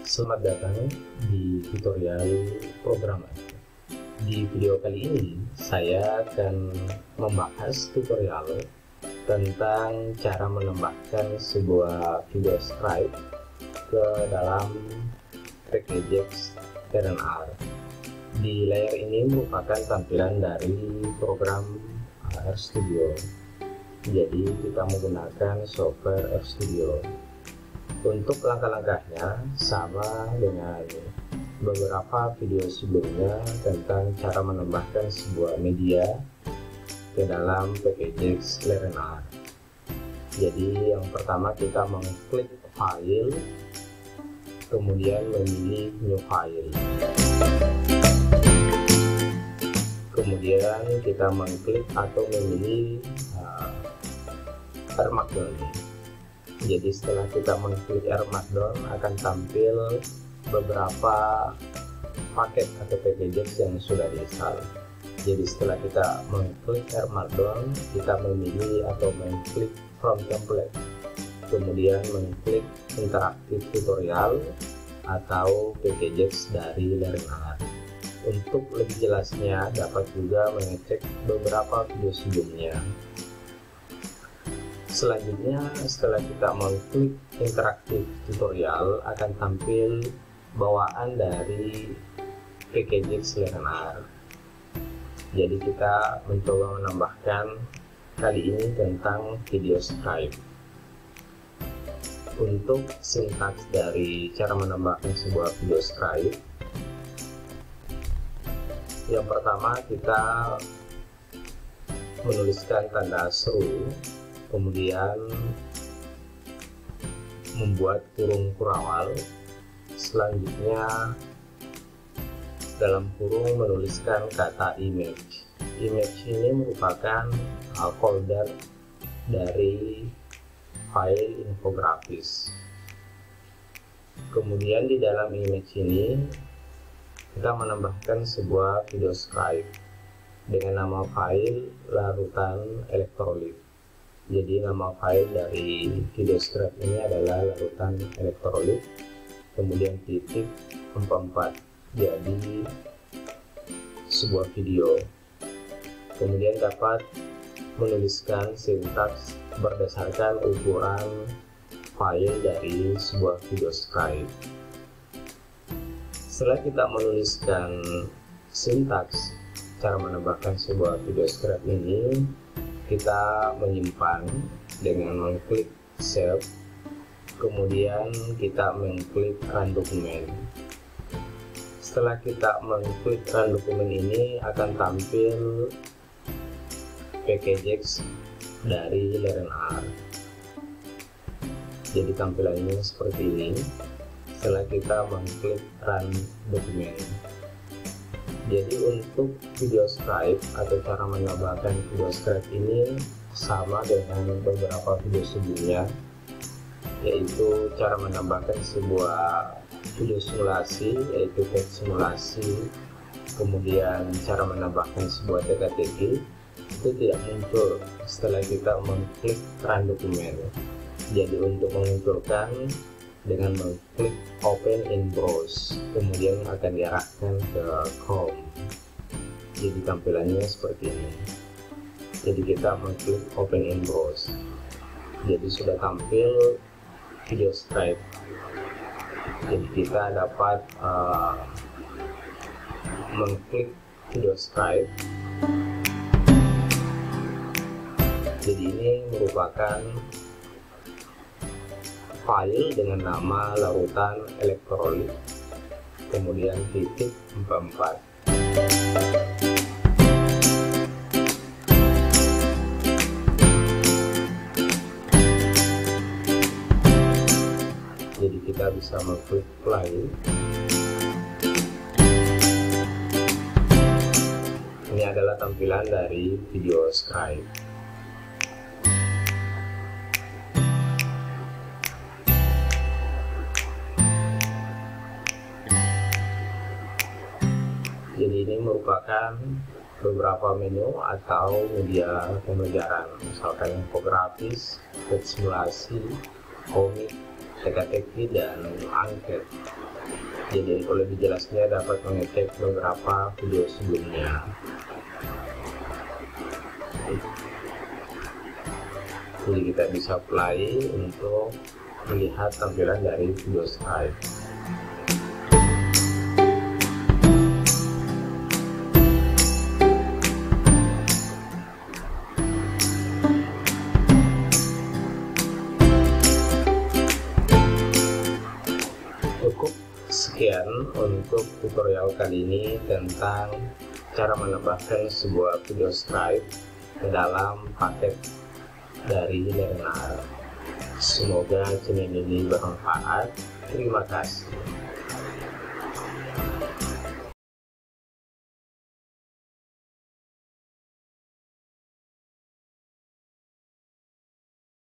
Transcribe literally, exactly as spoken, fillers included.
Selamat datang di tutorial programmer. Di video kali ini saya akan membahas tutorial tentang cara menambahkan sebuah video script ke dalam Packagex LearnR. Di layar ini merupakan tampilan dari program RStudio. Jadi kita menggunakan software RStudio. Untuk langkah-langkahnya sama dengan beberapa video sebelumnya tentang cara menambahkan sebuah media ke dalam Packagex LearnR. Jadi yang pertama kita mengklik file, kemudian memilih new file, kemudian kita mengklik atau memilih uh, Armageddon. Jadi setelah kita mengklik Armageddon akan tampil beberapa paket atau packages yang sudah diinstal. Jadi setelah kita mengklik Armageddon, kita memilih atau mengklik from template, kemudian mengklik interaktif tutorial atau packages dari LearnR. Untuk lebih jelasnya dapat juga mengecek beberapa video sebelumnya. Selanjutnya, setelah kita mengklik interaktif tutorial akan tampil bawaan dari Packagex LearnR. Jadi kita mencoba menambahkan kali ini tentang video script. Untuk sintaks dari cara menambahkan sebuah video script, yang pertama kita menuliskan tanda seru, kemudian membuat kurung kurawal, selanjutnya dalam kurung menuliskan kata image. Image ini merupakan folder dari file infografis. Kemudian di dalam image ini kita menambahkan sebuah video script dengan nama file larutan elektrolit. Jadi nama file dari video script ini adalah larutan elektrolit, kemudian titik empat puluh empat, jadi sebuah video. Kemudian dapat menuliskan sintaks berdasarkan ukuran file dari sebuah video script. Setelah kita menuliskan sintaks cara menambahkan sebuah video script ini, kita menyimpan dengan mengklik save, kemudian kita mengklik run dokumen. Setelah kita mengklik run dokumen ini akan tampil Packagex dari LearnR. Jadi tampilannya seperti ini setelah kita mengklik run dokumen. Jadi untuk video script atau cara menambahkan video script ini sama dengan beberapa video sebelumnya, yaitu cara menambahkan sebuah video simulasi yaitu text simulasi, kemudian cara menambahkan sebuah teka-teki itu tidak muncul setelah kita mengklik run dokumen. Jadi untuk memunculkan dengan mengklik open in browse, kemudian akan diarahkan ke Chrome. Jadi tampilannya seperti ini. Jadi kita mengklik open in browse, jadi sudah tampil video script. Jadi kita dapat uh, mengklik video script. Jadi ini merupakan file dengan nama larutan elektrolit, kemudian titik empat puluh empat. Jadi kita bisa mengklik play. Ini adalah tampilan dari video script. Jadi ini merupakan beberapa menu atau media pembelajaran, misalkan infografis, text simulasi, komik, teka-teki dan angket. Jadi untuk lebih jelasnya dapat mengecek beberapa video sebelumnya. Jadi kita bisa play untuk melihat tampilan dari VideoScribe. Cukup sekian untuk tutorial kali ini tentang cara menambahkan sebuah VideoScribe ke dalam paket dari Lernar. Semoga channel ini bermanfaat. Terima kasih.